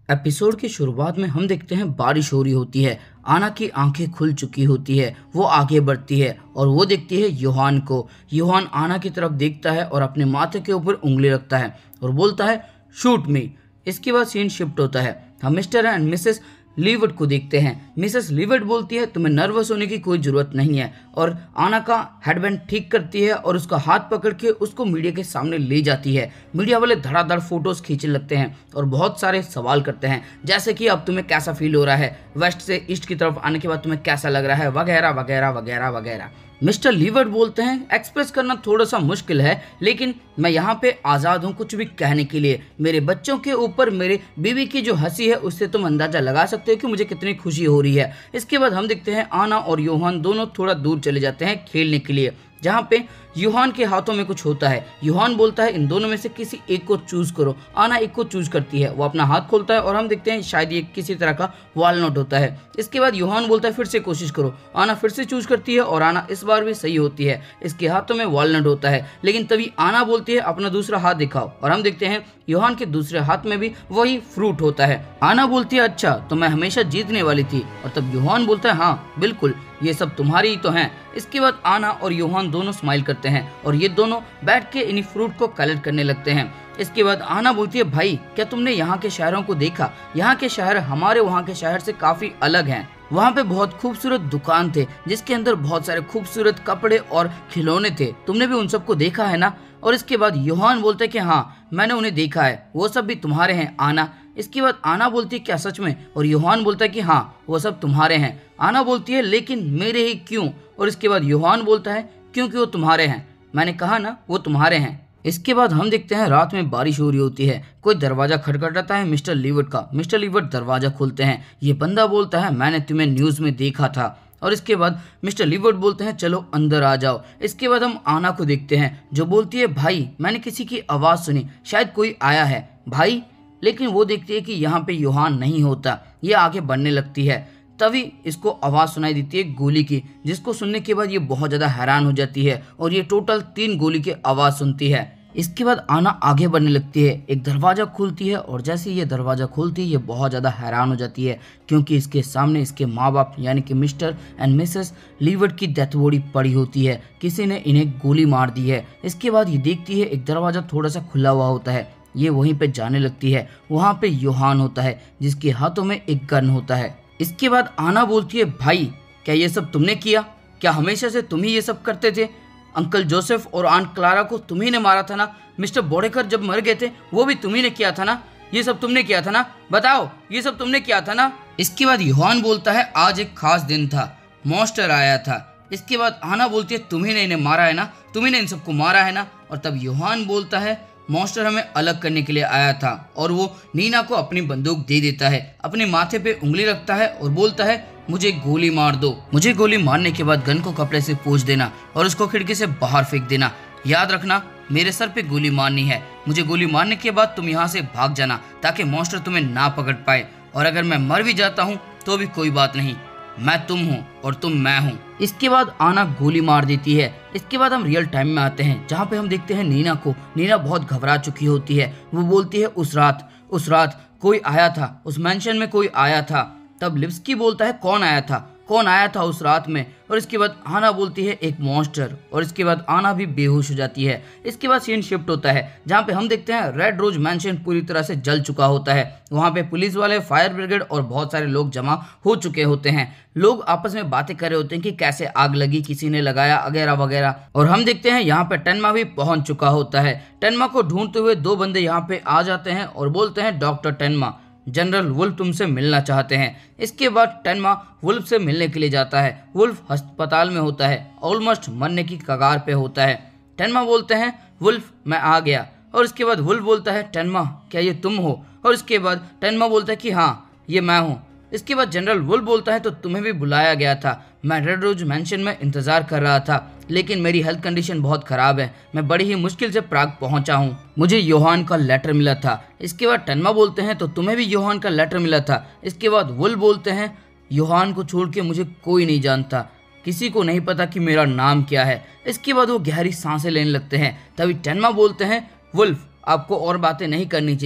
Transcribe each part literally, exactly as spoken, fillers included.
Episode की शुरुआत में हम देखते हैं बारिश हो रही होती है। आना की आंखें खुल चुकी होती है। वो आगे बढ़ती है और वो देखती है योहान को। योहान आना की तरफ देखता है और अपने माथे के ऊपर उंगली रखता है और बोलता है शूट मी। इसके बाद सीन शिफ्ट होता है। हम मिस्टर एंड मिसेस लीवर्ड को देखते हैं। मिसेस लीवर्ड बोलती है तुम्हें नर्वस होने की कोई ज़रूरत नहीं है और आना का हेडबैंड ठीक करती है और उसका हाथ पकड़ के उसको मीडिया के सामने ले जाती है। मीडिया वाले धड़ाधड़ फोटोज खींचने लगते हैं और बहुत सारे सवाल करते हैं, जैसे कि अब तुम्हें कैसा फील हो रहा है, वेस्ट से ईस्ट की तरफ आने के बाद तुम्हें कैसा लग रहा है, वगैरह वगैरह वगैरह वगैरह। मिस्टर लीवर्ड बोलते हैं एक्सप्रेस करना थोड़ा सा मुश्किल है, लेकिन मैं यहाँ पे आज़ाद हूँ कुछ भी कहने के लिए। मेरे बच्चों के ऊपर मेरे बीवी की जो हंसी है उससे तुम अंदाजा लगा सकते हो कि मुझे कितनी खुशी हो रही है। इसके बाद हम देखते हैं आना और योहान दोनों थोड़ा दूर चले जाते हैं खेलने के लिए, जहाँ पे योहान के हाथों में कुछ होता है। योहान बोलता है इन दोनों में से किसी एक को चूज करो। आना एक को चूज करती है। वो अपना हाथ खोलता है और हम देखते हैं शायद ये किसी तरह का वॉलनट होता है। इसके बाद योहान बोलता है फिर से कोशिश करो। आना फिर से चूज करती है और आना इस बार भी सही होती है। इसके हाथों में वॉलनट होता है, लेकिन तभी आना बोलती है अपना दूसरा हाथ दिखाओ और हम देखते हैं योहान के दूसरे हाथ में भी वही फ्रूट होता है। आना बोलती है अच्छा तो मैं हमेशा जीतने वाली थी, और तब योहान बोलता है हाँ बिल्कुल ये सब तुम्हारी ही तो हैं। इसके बाद आना और योहान दोनों स्माइल करते हैं और ये दोनों बैठ के इन्हीं फ्रूट को कलेक्ट करने लगते हैं। इसके बाद आना बोलती है भाई क्या तुमने यहाँ के शहरों को देखा? यहाँ के शहर हमारे वहाँ के शहर से काफी अलग हैं। वहाँ पे बहुत खूबसूरत दुकान थे जिसके अंदर बहुत सारे खूबसूरत कपड़े और खिलौने थे। तुमने भी उन सबको देखा है ना? और इसके बाद योहान बोलते हैं कि हाँ मैंने उन्हें देखा है, वो सब भी तुम्हारे हैं आना। इसके बाद आना बोलती है क्या सच में? और योहान बोलता है कि हाँ वो सब तुम्हारे हैं। आना बोलती है लेकिन मेरे ही क्यों? और इसके बाद योहान बोलता है क्योंकि वो तुम्हारे हैं, मैंने कहा ना वो तुम्हारे हैं। इसके बाद हम देखते हैं रात में बारिश हो रही होती है। कोई दरवाजा खटखटाता है मिस्टर लीवर्ड का। मिस्टर लीवर्ड दरवाजा खोलते हैं। ये बंदा बोलता है मैंने तुम्हें न्यूज़ में देखा था। और इसके बाद मिस्टर लीवर्ड बोलते हैं चलो अंदर आ जाओ। इसके बाद हम आना को देखते हैं जो बोलती है भाई मैंने किसी की आवाज़ सुनी, शायद कोई आया है भाई। लेकिन वो देखती है कि यहाँ पे योहान नहीं होता। ये आगे बढ़ने लगती है, तभी इसको आवाज़ सुनाई देती है गोली की, जिसको सुनने के बाद ये बहुत ज़्यादा हैरान हो जाती है और ये टोटल तीन गोली की आवाज़ सुनती है। इसके बाद आना आगे बढ़ने लगती है। एक दरवाज़ा खुलती है और जैसे ये दरवाज़ा खुलती है ये बहुत ज़्यादा हैरान हो जाती है, क्योंकि इसके सामने इसके माँ बाप यानी कि मिस्टर एंड मिसेस लीवर्ड की डेथ बॉडी पड़ी होती है। किसी ने इन्हें गोली मार दी है। इसके बाद ये देखती है एक दरवाज़ा थोड़ा सा खुला हुआ होता है। ये वहीं पे जाने लगती है। वहाँ पे योहान होता है जिसके हाथों में एक गन होता है। इसके बाद आना बोलती है भाई क्या ये सब तुमने किया? क्या हमेशा से तुम ही ये सब करते थे? अंकल जोसेफ और आंट क्लारा को तुम ही ने मारा था ना? मिस्टर बोडेकर जब मर गए थे वो भी तुम ही ने किया था ना? ये सब तुमने किया था ना? बताओ ये सब तुमने किया था ना? इसके बाद योहान बोलता है आज एक खास दिन था, मॉन्स्टर आया था। इसके बाद आना बोलती है तुम ही ने इन्हें मारा है ना? तुम ही ने इन सबको मारा है ना? और तब योहान बोलता है मॉन्स्टर हमें अलग करने के लिए आया था। और वो नीना को अपनी बंदूक दे देता है, अपने माथे पे उंगली रखता है और बोलता है मुझे गोली मार दो। मुझे गोली मारने के बाद गन को कपड़े से पोंछ देना और उसको खिड़की से बाहर फेंक देना। याद रखना मेरे सर पे गोली मारनी है। मुझे गोली मारने के बाद तुम यहाँ से भाग जाना ताकि मॉन्स्टर तुम्हें ना पकड़ पाए। और अगर मैं मर भी जाता हूँ तो भी कोई बात नहीं, मैं तुम हूँ और तुम मैं हूँ। इसके बाद आना गोली मार देती है। इसके बाद हम रियल टाइम में आते हैं जहाँ पे हम देखते हैं नीना को। नीना बहुत घबरा चुकी होती है। वो बोलती है उस रात उस रात कोई आया था, उस मेंशन में कोई आया था। तब लिप्स्की बोलता है कौन आया था, कौन आया था उस रात में? और इसके बाद आना बोलती है एक मॉन्स्टर। और इसके बाद आना भी बेहोश हो जाती है। इसके बाद सीन शिफ्ट होता है जहाँ पे हम देखते हैं रेड रोज मैंशन पूरी तरह से जल चुका होता है। वहाँ पे पुलिस वाले, फायर ब्रिगेड और बहुत सारे लोग जमा हो चुके होते हैं। लोग आपस में बातें कर रहे होते हैं कि कैसे आग लगी, किसी ने लगाया वगैरह वगैरह। और हम देखते हैं यहाँ पे टेनमा भी पहुंच चुका होता है। टेनमा को ढूंढते हुए दो बंदे यहाँ पे आ जाते हैं और बोलते हैं डॉक्टर टेनमा, जनरल वुल्फ तुमसे मिलना चाहते हैं। इसके बाद टेनमा वुल्फ से मिलने के लिए जाता है। वुल्फ अस्पताल में होता है, ऑलमोस्ट मरने की कगार पे होता है। टेनमा बोलते हैं वुल्फ मैं आ गया। और इसके बाद वुल्फ बोलता है टेनमा क्या ये तुम हो? और इसके बाद टेनमा बोलता है कि हाँ ये मैं हूँ। इसके बाद जनरल वुल्फ बोलता है तो तुम्हें भी बुलाया गया था। मैं रेड रोज मैंशन में इंतजार कर रहा था, लेकिन मेरी हेल्थ कंडीशन बहुत ख़राब है। मैं बड़ी ही मुश्किल से प्राग पहुंचा हूं। मुझे योहान का लेटर मिला था। इसके बाद टेनमा बोलते हैं तो तुम्हें भी योहान का लेटर मिला था। इसके बाद वुल्फ बोलते हैं योहान को छोड़ के मुझे कोई नहीं जानता, किसी को नहीं पता कि मेरा नाम क्या है। इसके बाद वो गहरी सांसें लेने लगते हैं। तभी टेनमा बोलते हैं वुल्फ आपको और बातें नहीं करनी चाहिए,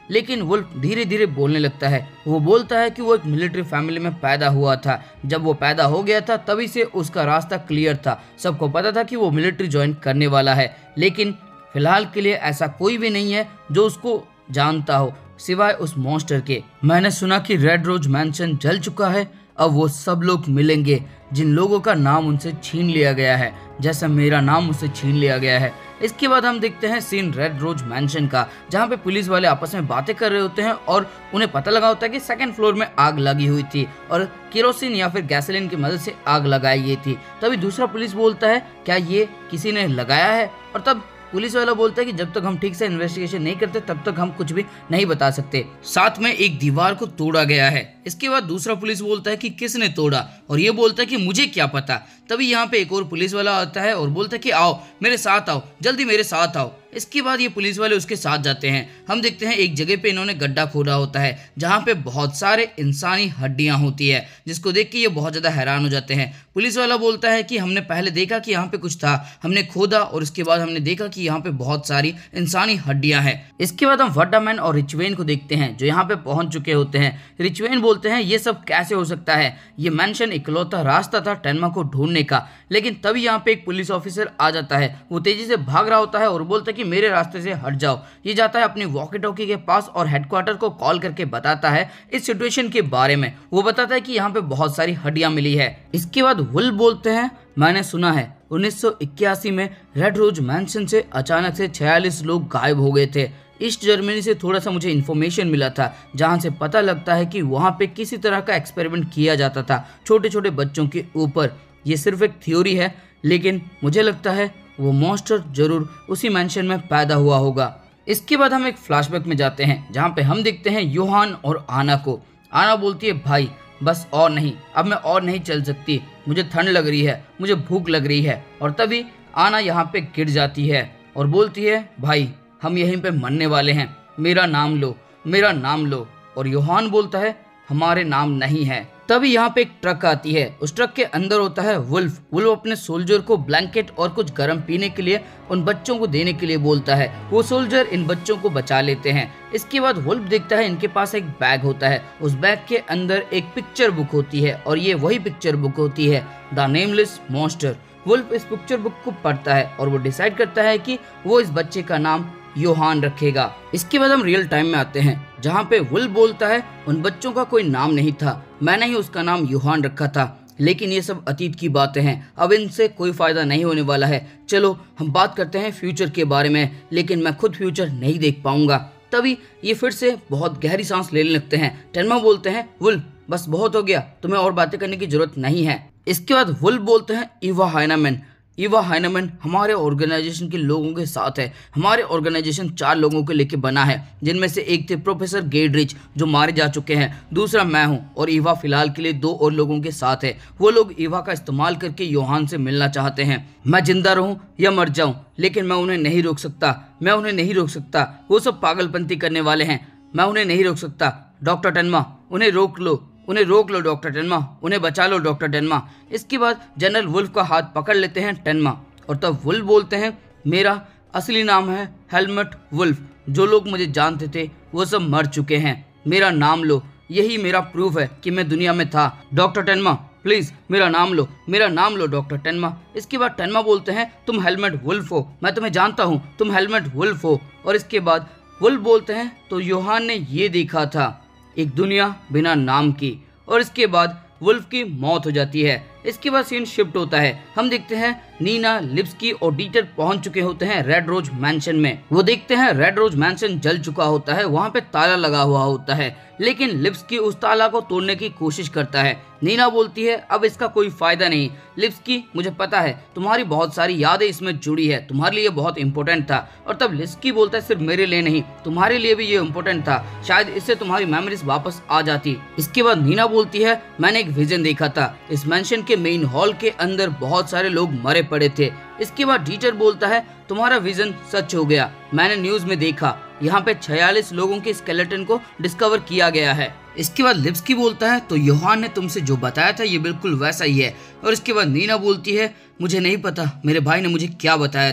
लेकिन वुल्फ धीरे धीरे बोलने लगता है। वो बोलता है कि वो एक मिलिट्री फैमिली में पैदा हुआ था। जब वो पैदा हो गया था तभी से उसका रास्ता क्लियर था, सबको पता था कि वो मिलिट्री ज्वाइन करने वाला है, लेकिन फिलहाल के लिए ऐसा कोई भी नहीं है जो उसको जानता हो सिवाय उस मॉन्स्टर के। मैंने सुना कि रेड रोज मैंशन जल चुका है, अब वो सब लोग मिलेंगे जिन लोगों का नाम उनसे छीन लिया गया है, जैसा मेरा नाम उससे छीन लिया गया है। इसके बाद हम देखते हैं सीन रेड रोज मैंशन का, जहाँ पे पुलिस वाले आपस में बातें कर रहे होते हैं और उन्हें पता लगा होता है कि सेकंड फ्लोर में आग लगी हुई थी और केरोसिन या फिर गैसोलीन की मदद से आग लगाई गई थी। तभी दूसरा पुलिस बोलता है क्या ये किसी ने लगाया है, और तब पुलिस वाला बोलता है कि जब तक हम ठीक से इन्वेस्टिगेशन नहीं करते तब तक हम कुछ भी नहीं बता सकते। साथ में एक दीवार को तोड़ा गया है। इसके बाद दूसरा पुलिस बोलता है कि किसने तोड़ा, और ये बोलता है कि मुझे क्या पता। तभी यहाँ पे एक और पुलिस वाला आता है और बोलता है कि आओ मेरे साथ आओ, जल्दी मेरे साथ आओ। इसके बाद ये पुलिस वाले उसके साथ जाते हैं। हम देखते हैं एक जगह पे इन्होंने गड्ढा खोदा होता है जहाँ पे बहुत सारे इंसानी हड्डियां होती है, जिसको देख के ये बहुत ज्यादा हैरान हो जाते हैं। पुलिस वाला बोलता है कि हमने पहले देखा कि यहाँ पे कुछ था, हमने खोदा और उसके बाद हमने देखा कि यहाँ पे बहुत सारी इंसानी हड्डियां हैं। इसके बाद हम वंडरमैन और रिचवेन को देखते हैं जो यहाँ पे पहुंच चुके होते हैं। रिचवेन बोलते हैं ये सब कैसे हो सकता है, ये मैंशन इकलौता रास्ता था टेनमा को ढूंढने का। लेकिन तभी यहाँ पे एक पुलिस ऑफिसर आ जाता है, वो तेजी से भाग रहा होता है और बोलता है कि मेरे रास्ते से हट जाओ। ये जाता है अपनी वॉकी टॉकी के पास और हेडक्वार्टर को कॉल करके बताता है इस सिचुएशन के बारे में। वो बताता है कि यहाँ पे बहुत सारी हड्डियां मिली है। इसके बाद वुल्फ बोलते हैं मैंने सुना है उन्नीस सौ इक्यासी में रेड रोज मैंशन से अचानक से छियालीस लोग गायब हो गए थे। ईस्ट जर्मनी से थोड़ा सा मुझे इन्फॉर्मेशन मिला था जहां से पता लगता है कि वहां पे किसी तरह का एक्सपेरिमेंट किया जाता था छोटे छोटे बच्चों के ऊपर। ये सिर्फ एक थ्योरी है, लेकिन मुझे लगता है वो मॉन्स्टर जरूर उसी मैंशन में पैदा हुआ होगा। इसके बाद हम एक फ्लैशबैक में जाते हैं जहाँ पे हम देखते हैं योहान और आना को। आना बोलती है भाई बस और नहीं, अब मैं और नहीं चल सकती, मुझे ठंड लग रही है, मुझे भूख लग रही है। और तभी आना यहाँ पे गिर जाती है और बोलती है भाई हम यहीं पे मरने वाले हैं, मेरा नाम लो, मेरा नाम लो। और योहान बोलता है हमारे नाम नहीं है। तभी यहाँ पे एक ट्रक आती है, उस ट्रक के अंदर होता है वुल्फ। वुल्फ अपने सोल्जर को ब्लैंकेट और कुछ गर्म पीने के लिए उन बच्चों को देने के लिए बोलता है। वो सोल्जर इन बच्चों को बचा लेते हैं। इसके बाद वुल्फ देखता है इनके पास एक बैग होता है, उस बैग के अंदर एक पिक्चर बुक होती है और ये वही पिक्चर बुक होती है द नेमलेस मॉन्स्टर। वुल्फ इस पिक्चर बुक को पढ़ता है और वो डिसाइड करता है कि वो इस बच्चे का नाम योहान रखेगा। इसके बाद हम रियल टाइम में आते हैं जहाँ पे वुल्फ बोलता है उन बच्चों का कोई नाम नहीं था, मैंने ही उसका नाम योहान रखा था, लेकिन ये सब अतीत की बातें हैं, अब इनसे कोई फायदा नहीं होने वाला है। चलो हम बात करते हैं फ्यूचर के बारे में, लेकिन मैं खुद फ्यूचर नहीं देख पाऊंगा। तभी ये फिर से बहुत गहरी सांस लेने लगते हैं। टेनमा बोलते हैं वुल्फ बस बहुत हो गया, तुम्हें और बातें करने की जरूरत नहीं है। इसके बाद वुल्फ बोलते हैं इवा हाइनेमैन, इवा हाइनेमैन हमारे ऑर्गेनाइजेशन के लोगों के साथ है। हमारे ऑर्गेनाइजेशन चार लोगों को लेके बना है, जिनमें से एक थे प्रोफेसर गेडरिच जो मारे जा चुके हैं, दूसरा मैं हूं और इवा फिलहाल के लिए दो और लोगों के साथ है। वो लोग इवा का इस्तेमाल करके योहान से मिलना चाहते हैं। मैं जिंदा रहूं या मर जाऊं, लेकिन मैं उन्हें नहीं रोक सकता, मैं उन्हें नहीं रोक सकता। वो सब पागलपंती करने वाले हैं, मैं उन्हें नहीं रोक सकता। डॉक्टर टेनमा उन्हें रोक लो, उन्हें रोक लो डॉक्टर टेनमा, उन्हें बचा लो डॉक्टर टेनमा। इसके बाद जनरल वुल्फ का हाथ पकड़ लेते हैं टेनमा और तब वुल्फ बोलते हैं मेरा असली नाम है हेलमट वुल्फ, जो लोग मुझे जानते थे वो सब मर चुके हैं, मेरा नाम लो, यही मेरा प्रूफ है कि मैं दुनिया में था। डॉक्टर टेनमा प्लीज मेरा नाम लो, मेरा नाम लो डॉक्टर टेनमा। इसके बाद टेनमा बोलते हैं तुम हेलमेट वुल्फ हो, मैं तुम्हें जानता हूँ, तुम हेलमेट वुल्फ हो। और इसके बाद वुल्फ बोलते हैं तो योहान ने ये देखा था, एक दुनिया बिना नाम की। और इसके बाद वुल्फ की मौत हो जाती है। इसके बाद सीन शिफ्ट होता है, हम देखते हैं नीना, लिप्स्की और डीटर पहुंच चुके होते हैं रेड रोज मैंशन में। वो देखते हैं रेड रोज मैंशन जल चुका होता है, वहां पे ताला लगा हुआ होता है, लेकिन लिप्स्की उस ताला को तोड़ने की कोशिश करता है। नीना बोलती है अब इसका कोई फायदा नहीं। लिप्स्की मुझे पता है तुम्हारी बहुत सारी यादें इसमें जुड़ी है, तुम्हारे लिए बहुत इंपॉर्टेंट था। और तब लिप्स्की बोलता है सिर्फ मेरे लिए नहीं, तुम्हारे लिए भी ये इंपॉर्टेंट था, शायद इससे तुम्हारी मेमोरीज वापस आ जाती। इसके बाद नीना बोलती है मैंने एक विजन देखा था, इस मैंशन के मेन हॉल के अंदर बहुत सारे लोग मरे पड़े थे। इसके बाद डीटर बोलता है तुम्हारा विजन सच हो गया, मैंने न्यूज में देखा, यहाँ पे छियालीस लोगों के स्केलेटन को डिस्कवर किया गया है। इसके बाद लिप्स्की बोलता है तो योहान ने तुमसे जो बताया था ये बिल्कुल वैसा ही है। और इसके बाद नीना बोलती है मुझे नहीं पता मेरे भाई ने मुझे क्या बताया था,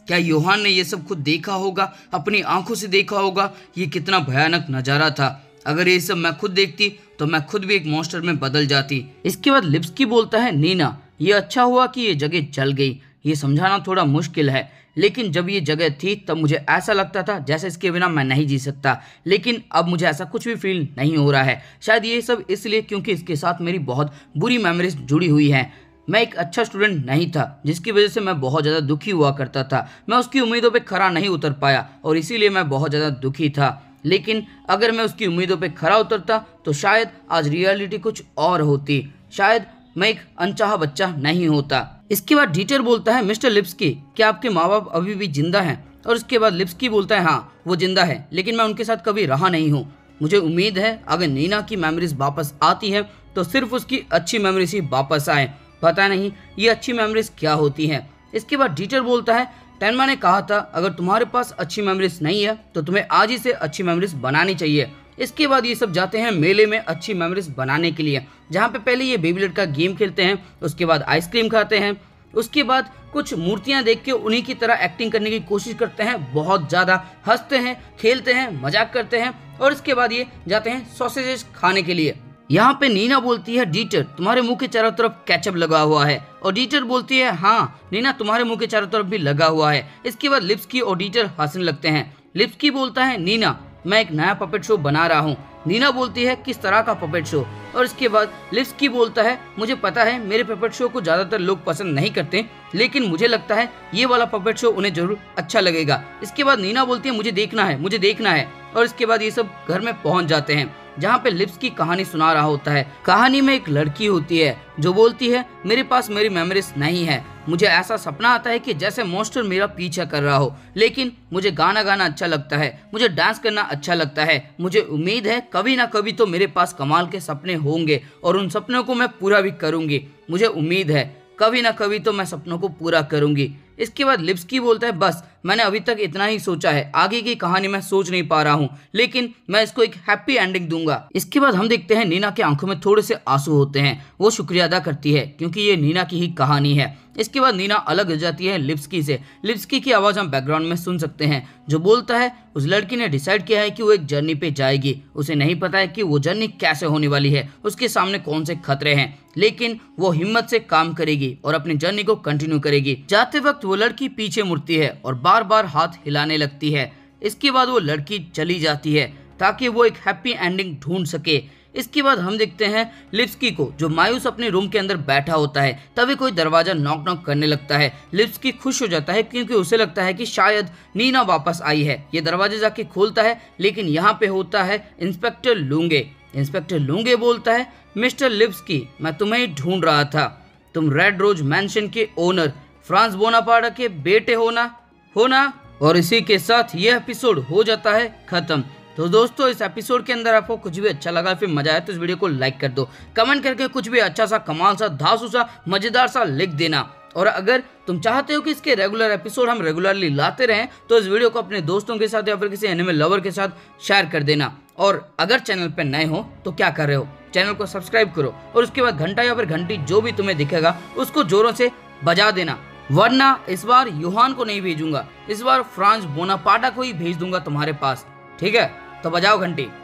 क्या यूहान ने ये सब खुद देखा होगा, अपनी आंखों से देखा होगा? ये कितना भयानक नज़ारा था। अगर ये सब मैं खुद देखती तो मैं खुद भी एक मॉन्स्टर में बदल जाती। इसके बाद लिप्स्की बोलता है, नीना ये अच्छा हुआ कि ये जगह जल गई। ये समझाना थोड़ा मुश्किल है, लेकिन जब ये जगह थी तब मुझे ऐसा लगता था जैसे इसके बिना मैं नहीं जी सकता, लेकिन अब मुझे ऐसा कुछ भी फील नहीं हो रहा है। शायद ये सब इसलिए क्योंकि इसके साथ मेरी बहुत बुरी मेमोरीज जुड़ी हुई हैं। मैं एक अच्छा स्टूडेंट नहीं था, जिसकी वजह से मैं बहुत ज़्यादा दुखी हुआ करता था। मैं उसकी उम्मीदों पे खरा नहीं उतर पाया और इसीलिए मैं बहुत ज़्यादा दुखी था। लेकिन अगर मैं उसकी उम्मीदों पे खरा उतरता तो शायद आज रियलिटी कुछ और होती। शायद मैं एक अनचाहा बच्चा नहीं होता। इसके बाद डीटर बोलता है, मिस्टर लिप्स्की क्या आपके माँ बाप अभी भी जिंदा हैं? और उसके बाद लिप्स्की बोलता है, हाँ वो जिंदा है, लेकिन मैं उनके साथ कभी रहा नहीं हूँ। मुझे उम्मीद है अगर नीना की मेमोरीज वापस आती है तो सिर्फ उसकी अच्छी मेमोरीज ही वापस आए। पता नहीं ये अच्छी मेमोरीज क्या होती हैं। इसके बाद डीटर बोलता है, टेनमा ने कहा था अगर तुम्हारे पास अच्छी मेमोरीज नहीं है तो तुम्हें आज ही से अच्छी मेमोरीज बनानी चाहिए। इसके बाद ये सब जाते हैं मेले में अच्छी मेमोरीज बनाने के लिए, जहाँ पे पहले ये बेबीलेट का गेम खेलते हैं, उसके बाद आइसक्रीम खाते हैं, उसके बाद कुछ मूर्तियां देख के उन्हीं की तरह एक्टिंग करने की कोशिश करते हैं, बहुत ज़्यादा हंसते हैं, खेलते हैं, मजाक करते हैं और इसके बाद ये जाते हैं सॉसेजेस खाने के लिए। यहाँ पे नीना बोलती है, डीटर तुम्हारे मुंह के चारों तरफ केचप लगा हुआ है। और डीटर बोलती है, हाँ नीना तुम्हारे मुंह के चारों तरफ भी लगा हुआ है। इसके बाद लिप्स्की और डीटर हंसने लगते हैं। लिप्स्की बोलता है, नीना मैं एक नया पपेट शो बना रहा हूँ। नीना बोलती है, किस तरह का पपेट शो? और इसके बाद लिप्स्की बोलता है, मुझे पता है मेरे पपेट शो को ज़्यादातर लोग पसंद नहीं करते, लेकिन मुझे लगता है ये वाला पपेट शो उन्हें जरूर अच्छा लगेगा। इसके बाद नीना बोलती है, मुझे देखना है, मुझे देखना है। और इसके बाद ये सब घर में पहुंच जाते हैं, जहाँ पे लिप्स्की कहानी सुना रहा होता है। कहानी में एक लड़की होती है जो बोलती है, मेरे पास मेरी मेमोरीज नहीं है। मुझे ऐसा सपना आता है कि जैसे मॉन्स्टर मेरा पीछा कर रहा हो, लेकिन मुझे गाना गाना अच्छा लगता है, मुझे डांस करना अच्छा लगता है। मुझे उम्मीद है कभी ना कभी तो मेरे पास कमाल के सपने होंगे और उन सपनों को मैं पूरा भी करूंगी। मुझे उम्मीद है कभी ना कभी तो मैं सपनों को पूरा करूंगी। इसके बाद लिप्स्की बोलता है, बस मैंने अभी तक इतना ही सोचा है, आगे की कहानी मैं सोच नहीं पा रहा हूँ, लेकिन मैं इसको एक हैप्पी एंडिंग दूंगा। इसके बाद हम देखते हैं नीना के आंखों में थोड़े से आंसू होते हैं। वो शुक्रिया अदा करती है क्योंकि ये नीना की ही कहानी है। इसके बाद नीना अलग हो जाती है लिप्स्की से। लिप्स्की की आवाज़ हम बैकग्राउंड में सुन सकते हैं, जो बोलता है, उस लड़की ने डिसाइड किया है कि वो एक जर्नी पे जाएगी। उसे नहीं पता है कि वो जर्नी कैसे होने वाली है, उसके सामने कौन से खतरे हैं, लेकिन वो हिम्मत से काम करेगी और अपनी जर्नी को कंटिन्यू करेगी। जाते वक्त वो लड़की पीछे मुड़ती है और बार बार हाथ हिलाने लगती है। इसके बाद वो लड़की चली जाती है ताकि वो एक हैप्पी एंडिंग ढूंढ सके। इसके बाद हम देखते हैं लिप्स्की को, जो मायूस अपने रूम के अंदर बैठा होता है। तभी कोई दरवाजा नॉक नॉक करने लगता है। लिप्स्की खुश हो जाता है क्योंकि उसे लगता है कि शायद नीना वापस आई है। ये दरवाजा जाके खोलता है, लेकिन यहाँ पे होता है इंस्पेक्टर लूंगे। इंस्पेक्टर लूंगे बोलता है, मिस्टर लिप्स्की मैं तुम्हें ही ढूंढ रहा था। तुम रेड रोज मैंशन के ओनर फ्रांस बोनापार्ट के बेटे हो ना हो ना और इसी के साथ ये एपिसोड हो जाता है खत्म। तो दोस्तों, इस एपिसोड के अंदर आपको कुछ भी अच्छा लगा, फिर मजा आया तो इस वीडियो को लाइक कर दो। कमेंट करके कुछ भी अच्छा सा, कमाल सा, धांसू सा, मजेदार सा लिख देना। और अगर तुम चाहते हो कि इसके रेगुलर एपिसोड हम रेगुलरली लाते रहें तो इस वीडियो को अपने दोस्तों के साथ या फिर किसी एनिमे लवर के साथ शेयर कर देना। और अगर चैनल पर नए हो तो क्या कर रहे हो, चैनल को सब्सक्राइब करो और उसके बाद घंटा या फिर घंटी जो भी तुम्हें दिखेगा उसको जोरों से बजा देना, वरना इस बार यूहान को नहीं भेजूंगा, इस बार फ्रांस बोनापार्ट को ही भेज दूंगा तुम्हारे पास। ठीक है, तो बजाओ घंटी।